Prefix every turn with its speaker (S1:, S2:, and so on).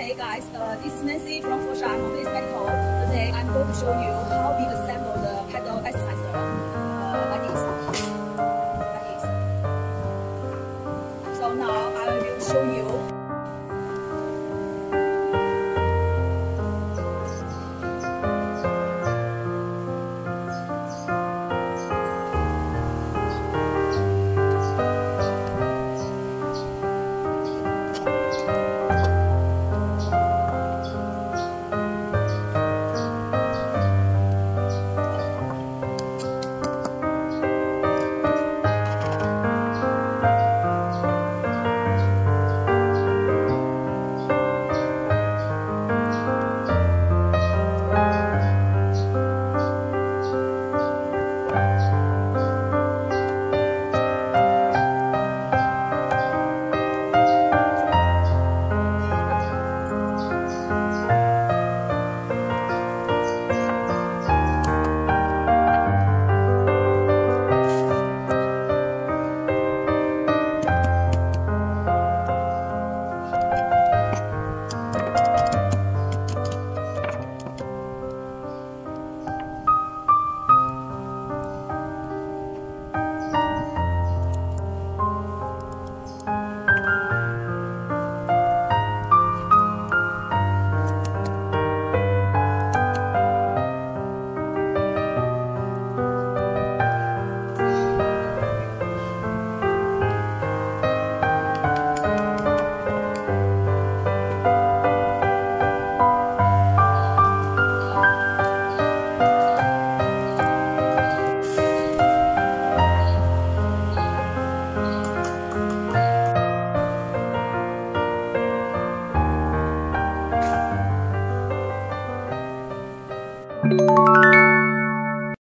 S1: Hey guys, this is Nancy from Foshan, Mobilix Medical. Today I'm going to show you how we assemble the pedal exerciser like this. So now I will show you.
S2: Thank you.